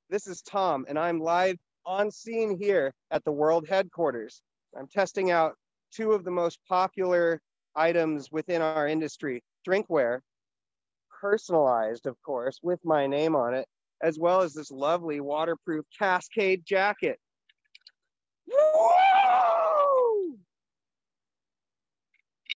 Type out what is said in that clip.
This is Tom, and I'm live on scene here at the world headquarters. I'm testing out two of the most popular items within our industry, drinkware, personalized, of course, with my name on it, as well as this lovely waterproof Cascade jacket.